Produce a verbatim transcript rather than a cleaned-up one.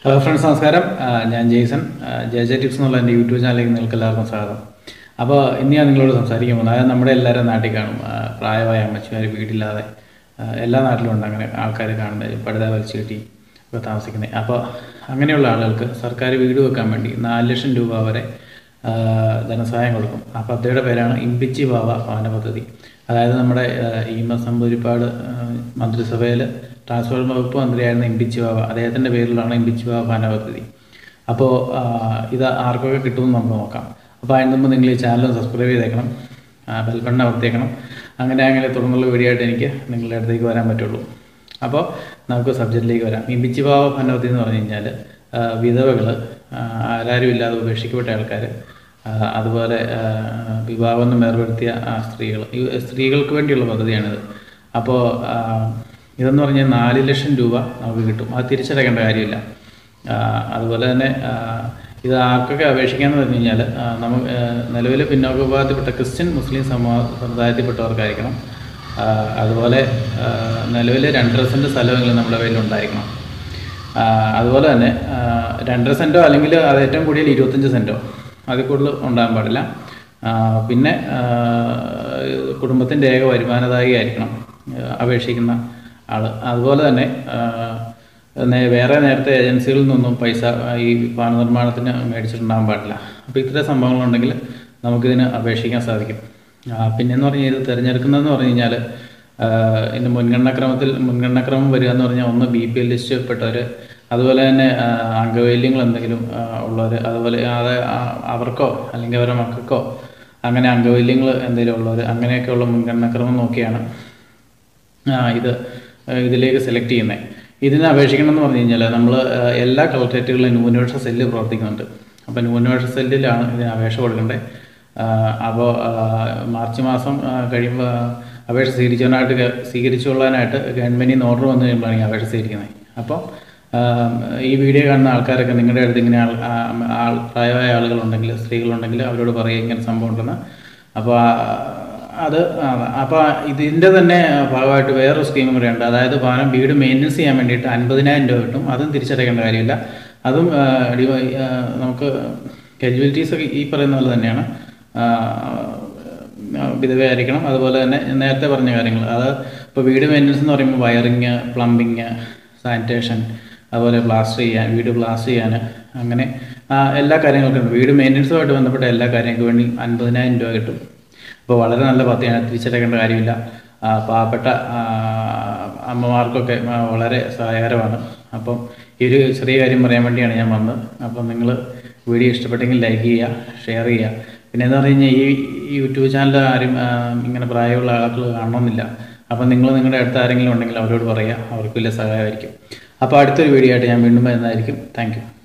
Hello friends, നമസ്കാരം. ഞാൻ Jason. J J tips എന്നുള്ള എൻ്റെ യൂട്യൂബ് ചാനലിലേക്ക് നിങ്ങൾക്ക് എല്ലാവർക്കും സ്വാഗതം. അപ്പോൾ ഇന്ന് ഞാൻ നിങ്ങളോട് സംസാരിക്കാൻ പോകുന്നത്, അതായത് നമ്മുടെ എല്ലാവരും നാട്ടിൽ കാണും പ്രായമായ അമ്മച്ചിമാർ വീടില്ലാതെ എല്ലാ നാട്ടിലും ഉണ്ട്. അങ്ങനെ ആൾക്കാർ കാണുന്നത് പടുത വലിച്ചു കെട്ടി ഒക്കെ താമസിക്കുന്നത്. അപ്പോൾ അങ്ങനെയുള്ള ആളുകൾക്ക് സർക്കാർ വീട് വെക്കാൻ വേണ്ടി നാല് ലക്ഷം രൂപ വരെ ധനസഹായം കൊടുക്കും. ആ പദ്ധതിയുടെ പേരാണ് ഇമ്പിച്ചി ബാവ ഭവന പദ്ധതി. അതായത് നമ്മുടെ ഈ നമ്പൂതിരിപ്പാട് മന്ത്രിസഭയിൽ ട്രാൻസ്പോർട്ട് വകുപ്പ് മന്ത്രിയായിരുന്ന ഇമ്പിച്ചി ബാവ, അദ്ദേഹത്തിൻ്റെ പേരിലാണ് ഇമ്പിച്ചി ബാവ ഭവന പദ്ധതി. അപ്പോൾ ഇത് ആർക്കൊക്കെ കിട്ടുമെന്ന് നമുക്ക് നോക്കാം. അപ്പോൾ അതിന് മുമ്പ് നിങ്ങൾ ഈ ചാനൽ സബ്സ്ക്രൈബ് ചെയ്തേക്കണം, ബെൽബട്ടൺ അമർത്തിയേക്കണം. അങ്ങനെ അങ്ങനെ തുടർന്നുള്ള വീഡിയോ ആയിട്ട് എനിക്ക് നിങ്ങളുടെ അടുത്തേക്ക് വരാൻ പറ്റുള്ളൂ. അപ്പോൾ നമുക്ക് സബ്ജക്റ്റിലേക്ക് വരാം. ഇമ്പിച്ചി ബാവ ഭവന പദ്ധതി എന്ന് പറഞ്ഞു കഴിഞ്ഞാൽ വിധവകൾ, ആരാരും ഇല്ലാതെ ഉപേക്ഷിക്കപ്പെട്ട ആൾക്കാർ, അതുപോലെ വിവാഹം ഏർപ്പെടുത്തിയ സ്ത്രീകൾ, ഈ സ്ത്രീകൾക്ക് വേണ്ടിയുള്ള പദ്ധതിയാണിത്. അപ്പോൾ ഇതെന്ന് പറഞ്ഞാൽ നാല് ലക്ഷം രൂപ നമുക്ക് കിട്ടും. അത് തിരിച്ചടയ്ക്കേണ്ട കാര്യമില്ല. അതുപോലെ തന്നെ ഇത് ആർക്കൊക്കെ അപേക്ഷിക്കാമെന്ന് പറഞ്ഞു കഴിഞ്ഞാൽ നമുക്ക് നിലവിൽ പിന്നോക്ക വിഭാഗത്തിൽപ്പെട്ട ക്രിസ്ത്യൻ മുസ്ലിം സമൂഹ സമുദായത്തിൽപ്പെട്ടവർക്കായിരിക്കണം. അതുപോലെ നിലവിൽ രണ്ടര സെൻറ്റ് സ്ഥലമെങ്കിലും നമ്മുടെ കയ്യിൽ ഉണ്ടായിരിക്കണം. അതുപോലെ തന്നെ രണ്ടര സെൻറ്റോ അല്ലെങ്കിൽ അത് ഏറ്റവും കൂടിയാൽ ഇരുപത്തഞ്ച് സെൻറ്റോ അതിൽ കൂടുതൽ ഉണ്ടാകാൻ പാടില്ല. പിന്നെ കുടുംബത്തിൻ്റെ ഏക വരുമാനദായി ആയിരിക്കണം അപേക്ഷിക്കുന്ന ആൾ. അതുപോലെ തന്നെ വേറെ നേരത്തെ ഏജൻസികളിൽ നിന്നൊന്നും പൈസ ഈ ഭവന നിർമ്മാണത്തിന് മേടിച്ചിട്ടുണ്ടാകാൻ പാടില്ല. അപ്പോൾ ഇത്തരം സംഭവങ്ങളുണ്ടെങ്കിൽ നമുക്കിതിന് അപേക്ഷിക്കാൻ സാധിക്കും. പിന്നെയെന്ന് പറഞ്ഞാൽ ഇത് തിരഞ്ഞെടുക്കുന്നതെന്ന് പറഞ്ഞു കഴിഞ്ഞാൽ ഇതിൻ്റെ മുൻഗണനാക്രമത്തിൽ മുൻഗണനാക്രമം വരിക എന്ന് പറഞ്ഞാൽ ഒന്ന് ബി പി എൽ ലിസ്റ്റ് പെട്ടവർ, അതുപോലെ തന്നെ അംഗവൈകല്യങ്ങൾ എന്തെങ്കിലും ഉള്ളവർ, അതുപോലെ അത് അവർക്കോ അല്ലെങ്കിൽ അവരുടെ മക്കൾക്കോ അങ്ങനെ അംഗവൈകല്യങ്ങൾ എന്തെങ്കിലും ഉള്ളവർ, അങ്ങനെയൊക്കെയുള്ള മുൻഗണനാക്രമം നോക്കിയാണ് ഇത് ഇതിലേക്ക് സെലക്ട് ചെയ്യുന്നത്. ഇതിന് അപേക്ഷിക്കണം എന്ന് പറഞ്ഞു കഴിഞ്ഞാൽ നമ്മൾ എല്ലാ കളക്ട്രേറ്റുകളിലും ന്യൂനപക്ഷ സെല്ല് പ്രവർത്തിക്കുന്നുണ്ട്. അപ്പോൾ ന്യൂനപക്ഷ സെല്ലിലാണ് ഇതിന് അപേക്ഷ കൊടുക്കേണ്ടത്. അപ്പോൾ മാർച്ച് മാസം കഴിയുമ്പോൾ അപേക്ഷ സ്വീകരിച്ചതിനായിട്ട് സ്വീകരിച്ചുകൊള്ളാനായിട്ട് ഗവൺമെൻറ്റിൽ നിന്ന് ഓർഡർ വന്നു കഴിയുമ്പോഴാണ് ഈ അപേക്ഷ സ്വീകരിക്കുന്നത്. അപ്പോൾ ഈ വീഡിയോ കാണുന്ന ആൾക്കാരൊക്കെ നിങ്ങളുടെ അടുത്ത് ഇങ്ങനെ ആൾ പ്രായമായ ആളുകളുണ്ടെങ്കിൽ, സ്ത്രീകളുണ്ടെങ്കിൽ അവരോട് പറയുക ഇങ്ങനെ സംഭവം ഉണ്ടെന്ന്. അപ്പോൾ അത് അപ്പോൾ ഇതിൻ്റെ തന്നെ ഭാഗമായിട്ട് വേറൊരു സ്കീമും കൂടെ ഉണ്ട്. അതായത് ഭവനം വീട് മെയിൻ്റനൻസ് ചെയ്യാൻ വേണ്ടിയിട്ട് അൻപതിനായിരം രൂപ കിട്ടും. അതും തിരിച്ചടയ്ക്കേണ്ട കാര്യമില്ല. അതും നമുക്ക് എലിജിബിലിറ്റീസൊക്കെ ഈ പറയുന്ന പോലെ തന്നെയാണ്. വിധവയായിരിക്കണം. അതുപോലെ തന്നെ നേരത്തെ പറഞ്ഞ കാര്യങ്ങൾ, അത് ഇപ്പോൾ വീട് മെയിൻ്റനൻസ് എന്ന് പറയുമ്പോൾ വയറിങ്, പ്ലംബിങ്, സാനിറ്റേഷൻ, അതുപോലെ പ്ലാസ്റ്റർ ചെയ്യാൻ, വീട് പ്ലാസ്റ്റർ ചെയ്യാൻ, അങ്ങനെ എല്ലാ കാര്യങ്ങൾക്കും ഉണ്ട്. വീട് മെയിൻ്റനൻസുമായിട്ട് ബന്ധപ്പെട്ട എല്ലാ കാര്യങ്ങൾക്കും വേണ്ടി അൻപതിനായിരം രൂപ കിട്ടും. അപ്പോൾ വളരെ നല്ല പദ്ധതിയാണ്, തിരിച്ചടയ്ക്കേണ്ട കാര്യമില്ല. പാവപ്പെട്ട അമ്മമാർക്കൊക്കെ വളരെ സഹായകരമാണ്. അപ്പം ഈ ഒരു ചെറിയ കാര്യം പറയാൻ വേണ്ടിയാണ് ഞാൻ വന്നത്. അപ്പം നിങ്ങൾ വീഡിയോ ഇഷ്ടപ്പെട്ടെങ്കിൽ ലൈക്ക് ചെയ്യുക, ഷെയർ ചെയ്യുക. പിന്നെ എന്ന് പറഞ്ഞു കഴിഞ്ഞാൽ ഈ യൂട്യൂബ് ചാനൽ ആരും ഇങ്ങനെ പ്രായമുള്ള ആളുകൾ കാണണമെന്നില്ല. അപ്പം നിങ്ങൾ നിങ്ങളുടെ അടുത്ത് ആരെങ്കിലും ഉണ്ടെങ്കിൽ അവരോട് പറയുക, അവർക്ക് വലിയ സഹായമായിരിക്കും. അപ്പോൾ അടുത്തൊരു വീഡിയോ ആയിട്ട് ഞാൻ വീണ്ടും വരുന്നതായിരിക്കും. Thank U.